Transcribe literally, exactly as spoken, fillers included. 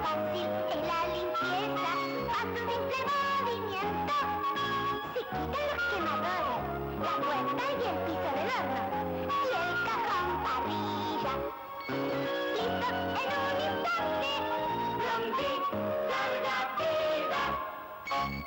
fácil es la limpieza, paso simple movimiento. Se quitan los quemadores, la puerta y el piso del horno, y el cajón parrilla. Listo en un instante, pronti, larga vida.